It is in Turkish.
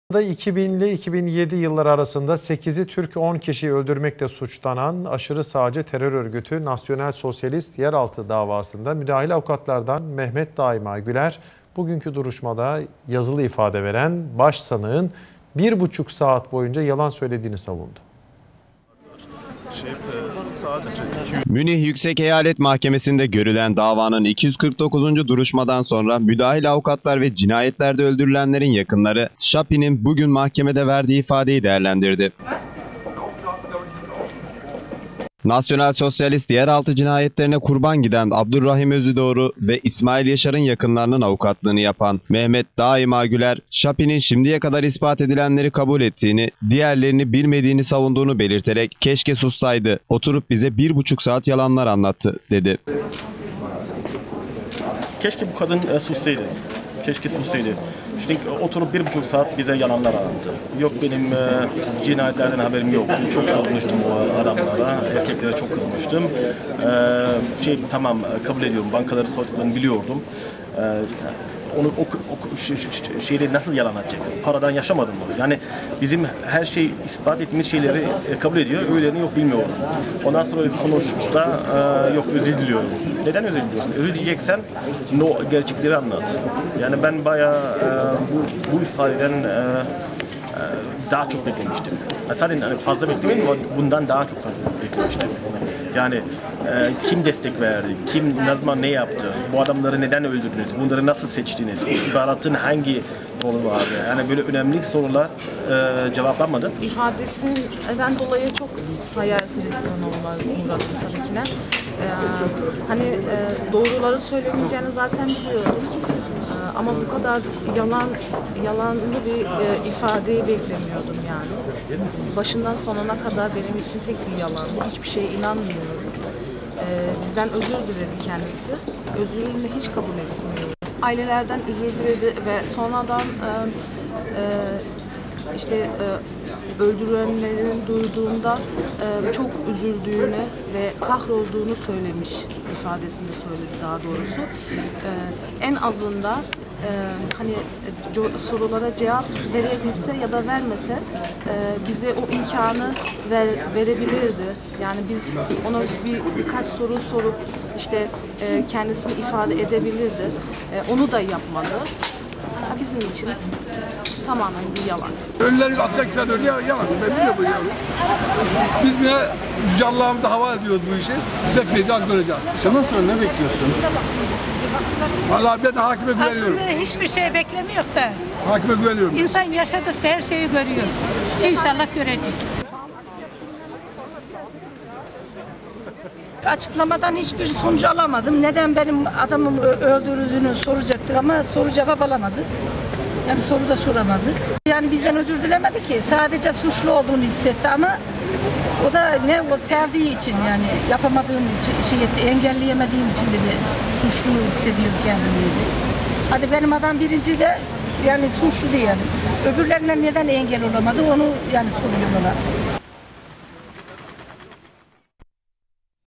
2000 ile 2007 yılları arasında 8'i Türk 10 kişiyi öldürmekle suçlanan aşırı sağcı terör örgütü Nasyonel Sosyalist Yeraltı davasında müdahil avukatlardan Mehmet Daima Güler bugünkü duruşmada yazılı ifade veren başsanığın 1,5 saat boyunca yalan söylediğini savundu. Münih Yüksek Eyalet Mahkemesi'nde görülen davanın 249. duruşmadan sonra müdahil avukatlar ve cinayetlerde öldürülenlerin yakınları Şapi'nin bugün mahkemede verdiği ifadeyi değerlendirdi. Nasyonel Sosyalist yeraltı cinayetlerine kurban giden Abdurrahim Özüdoğru ve İsmail Yaşar'ın yakınlarının avukatlığını yapan Mehmet Daima Güler, Şapi'nin şimdiye kadar ispat edilenleri kabul ettiğini, diğerlerini bilmediğini savunduğunu belirterek "Keşke sussaydı, oturup bize 1,5 saat yalanlar anlattı" dedi. Keşke bu kadın sussaydı. Keşke sussaydı. Şimdi oturup 1,5 saat bize yalanlar anlattı. Yok benim cinayetlerden haberim yok. Çok kızmıştım o adamlara, erkeklere çok kızmıştım. Tamam kabul ediyorum, bankaları soyduklarını biliyordum. Onu şeyleri nasıl yalan atacak? Paradan yaşamadım mı? Yani bizim her şey ispat ettiğimiz şeyleri kabul ediyor. Öylelerini yok bilmiyorum. Ondan sonra sonuçta yok özür diliyorum. Neden özür diliyorsun? Özür dileyeceksen gerçekleri anlat. Yani ben bayağı bu ifadeden daha çok beklemiştim. Zaten fazla beklemedim ama bundan daha çok fazla beklemiştim. Yani kim destek verdi, kim ne zaman ne yaptı, bu adamları neden öldürdünüz, bunları nasıl seçtiniz, istihbaratın hangi rolu vardı? Yani böyle önemli sorular cevaplanmadı. İfadesinden dolayı çok hayal kırıklığına uğradım tabii ki de. Doğruları söylemeyeceğini zaten biliyordum. Ama bu kadar yalanlı bir ifadeyi beklemiyordum yani. Başından sonuna kadar benim için tek bir yalandı. Hiçbir şeye inanmıyorum. Bizden özür diledi kendisi. Özrünü hiç kabul etmiyorum. Ailelerden özür diledi ve sonradan öldürülenlerin duyduğunda çok üzüldüğünü ve kahrolduğunu söylemiş, ifadesinde söyledi daha doğrusu. En azından sorulara cevap verebilse ya da vermese bize o imkanı verebilirdi. Yani biz ona birkaç soru sorup kendisini ifade edebilirdi. Onu da yapmadı. Bizim için tamamen bir yalan. Ölüleri atacaklar öyle yalan. Ben biliyorum bu yalan. Biz bile Yüce Allah'ımıza havale ediyoruz bu işi. Biz bekleyeceğiz, göreceğiz. Bundan sonra ne bekliyorsun? Vallahi ben hakime güveniyorum. Aslında hiçbir şey beklemiyor da. Hakime güveniyorum. İnsan yaşadıkça her şeyi görüyor. İnşallah görecek. Açıklamadan hiçbir sonuç alamadım. Neden benim adamım öldürüldüğünü soracaktık ama soru cevap alamadık. Yani soru da soramadık. Yani bizden özür dilemedi ki. Sadece suçlu olduğunu hissetti ama o da sevdiği için yani yapamadığım için, engelleyemediğim için dedi. Suçlu hissediyor kendini dedi. Hadi benim adam birinci de yani suçlu diyelim. Öbürlerine neden engel olamadı onu yani soruyorum ona.